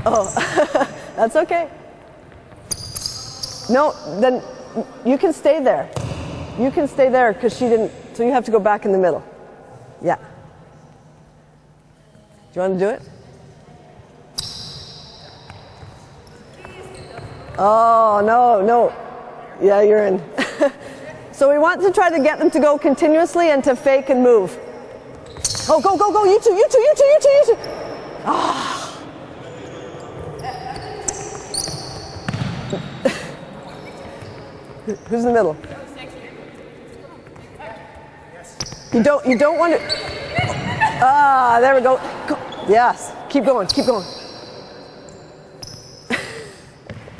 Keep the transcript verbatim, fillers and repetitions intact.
Oh, that's okay. No, then you can stay there. You can stay there because she didn't, so you have to go back in the middle. Yeah. Do you want to do it? Oh, no, no. Yeah, you're in. So we want to try to get them to go continuously and to fake and move. Oh, go, go, go, you two, you two, you two, you two, you two. Ah. Who's in the middle? You don't, you don't want to. Ah, there we go. Go. Yes, keep going, keep going.